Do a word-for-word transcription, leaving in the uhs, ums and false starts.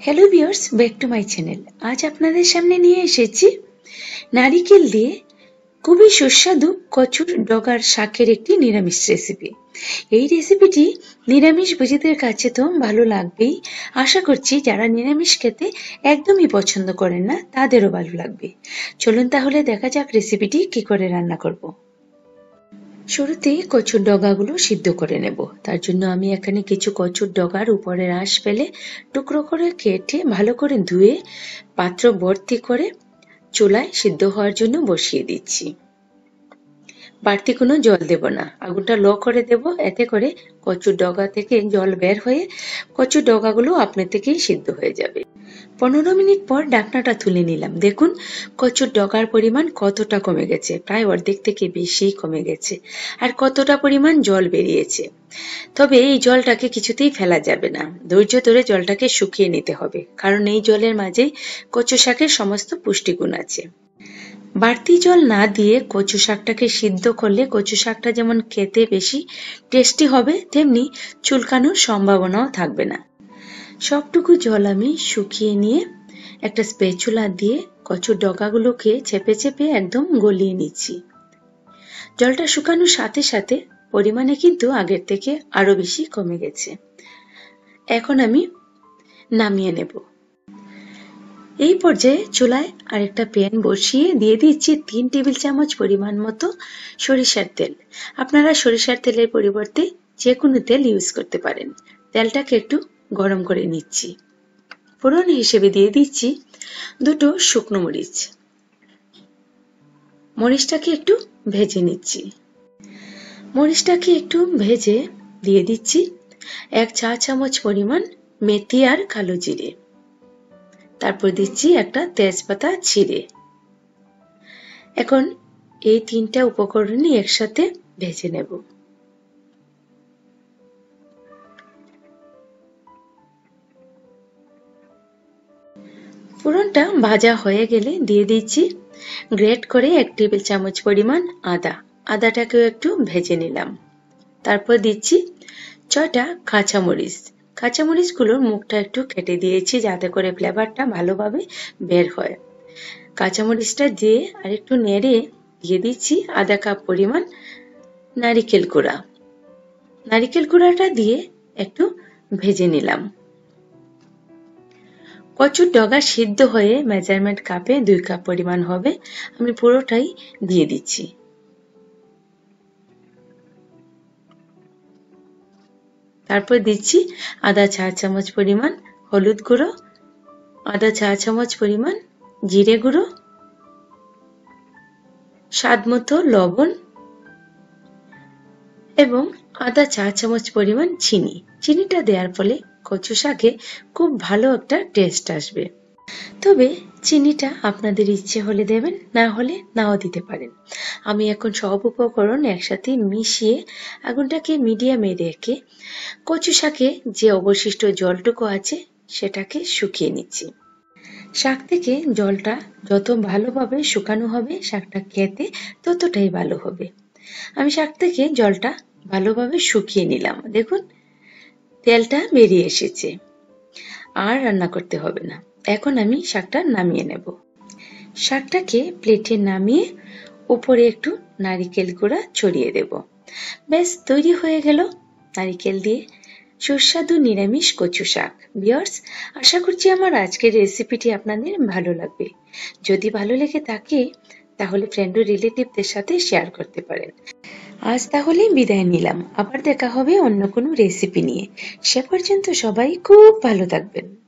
Hello viewers, back to my channel. আজ আপনাদের সামনে নিয়ে এসেছি নারিকেল দিয়ে খুবই সুস্বাদু কচুর ডগার শাকের একটি নিরামিষ রেসিপি। এই রেসিপিটি নিরামিষ ভোজীদের কাছে তো ভালো লাগবেই, আশা করছি যারা নিরামিষ খেতে একদমই পছন্দ করেন না তাদেরও ভালো লাগবে। চলুন তাহলে দেখা যাক রেসিপিটি কি করে রান্না করব। শুরুতে কচুর ডগাগুলো সিদ্ধ করে নেব। তার জন্য আমি এখানে কিছু কচুর ডগার উপরের আঁশ ফেলে টুকরো করে কেটে ভালো করে ধুয়ে পাত্র ভর্তি করে চুলায় সিদ্ধ হওয়ার জন্য বসিয়ে দিচ্ছি। বাড়তি কোনো জল দেব না, আগুনটা লো করে দেব, এতে করে কচুর ডগা থেকে জল বের হয়ে কচুর ডগাগুলো আপনা থেকেই সিদ্ধ হয়ে যাবে। পনেরো মিনিট পর ঢাকনাটা তুলে নিলাম। দেখুন কচুর ডগার পরিমাণ কতটা কমে গেছে, প্রায় অর্ধেক থেকে বেশি কমে গেছে, আর কতটা পরিমাণ জল বেরিয়েছে। তবে এই জলটাকে কিছুতেই ফেলা যাবে না, ধৈর্য ধরে জলটাকে শুকিয়ে নিতে হবে, কারণ এই জলের মাঝেই কচু শাকের সমস্ত পুষ্টিগুণ আছে। বাড়তি জল না দিয়ে কচু শাকটাকে সিদ্ধ করলে কচু শাকটা যেমন খেতে বেশি টেস্টি হবে, তেমনি চুলকানোর সম্ভাবনাও থাকবে না। সবটুকু জল আমি শুকিয়ে নিয়ে একটা স্প্যাচুলা দিয়ে কচুর ডগাগুলোকে চেপে চেপে একদম গলিয়ে নিচ্ছি। জলটা শুকানোর সাথে সাথে পরিমাণে কিন্তু আগের থেকে আরো বেশি কমে গেছে। এখন আমি নামিয়ে নেব। এই পর্যায়ে চুলায় আরেকটা প্যান বসিয়ে দিয়ে দিচ্ছি তিন টেবিল চামচ পরিমাণ মতো সরিষার তেল। আপনারা সরিষার তেলের পরিবর্তে যে কোনো তেল ইউজ করতে পারেন। তেলটাকে একটু গরম করে নিচ্ছি। ফোড়ন হিসেবে দিয়ে দিচ্ছি দুটো শুকনো মরিচ। মরিচটাকে একটু ভেজে নিচ্ছি। মরিচটাকে একটু ভেজে দিয়ে দিচ্ছি এক চা চামচ পরিমাণ মেথি আর কালো জিরে। তারপর দিচ্ছি একটা তেজপাতা ছিঁড়ে। এখন এই তিনটা উপকরণই একসাথে ভেজে নেব। ফোড়নটা ভাজা হয়ে গেলে দিয়ে দিচ্ছি গ্রেট করে এক টেবিল চামচ পরিমাণ আদা। আদাটাকেও একটু ভেজে নিলাম। তারপর দিচ্ছি ছয়টা কাঁচামরিচ। কাঁচামরিচগুলোর মুখটা একটু কেটে দিয়েছি যাতে করে ফ্লেভারটা ভালোভাবে বের হয়। কাঁচামরিচটা দিয়ে আর একটু নেড়ে দিয়ে দিচ্ছি আধা কাপ পরিমাণ নারিকেল গুঁড়া। নারিকেল গুঁড়াটা দিয়ে একটু ভেজে নিলাম। কচুর ডগা সিদ্ধ হয়ে মেজারমেন্ট কাপে দুই কাপ পরিমাণ হবে, আমি পুরোটাই দিয়ে দিচ্ছি। তারপর দিচ্ছি আধা চা চামচ পরিমাণ হলুদ গুঁড়ো, আধা চা চামচ পরিমাণ জিরে গুঁড়ো, স্বাদ মতো লবণ এবং আধা চা চামচ পরিমাণ চিনি। চিনিটা দেওয়ার ফলে কচু শাকে খুব ভালো একটা টেস্ট আসবে। তবে চিনিটা আপনাদের ইচ্ছে হলে দেবেন, না হলে নাও দিতে পারেন। আমি এখন সব উপকরণ একসাথে মিশিয়ে আগুনটাকে মিডিয়ামে রেখে কচু শাকে যে অবশিষ্ট জলটুকু আছে সেটাকে শুকিয়ে নিচ্ছি। শাক থেকে জলটা যত ভালোভাবে শুকানো হবে শাকটা খেতে ততটাই ভালো হবে। আমি শাক থেকে জলটা ভালোভাবে শুকিয়ে নিলাম। দেখুন তেলটা বেরিয়ে এসেছে, আর রান্না করতে হবে না। এখন আমি শাকটা নামিয়ে নেব। শাকটাকে প্লেটে নামিয়ে উপরে একটু নারিকেল গুঁড়া ছড়িয়ে দেব। ব্যাস তৈরি হয়ে গেল নারিকেল দিয়ে সুস্বাদু নিরামিষ কচু শাক। ভিউয়ার্স, আশা করছি আমার আজকের রেসিপিটি আপনাদের ভালো লাগবে। যদি ভালো লেগে থাকে তাহলে ফ্রেন্ড ও রিলেটিভদের সাথে শেয়ার করতে পারেন। আজ তাহলে বিদায় নিলাম, আবার দেখা হবে অন্য কোনো রেসিপি নিয়ে। সে পর্যন্ত সবাই খুব ভালো থাকবেন।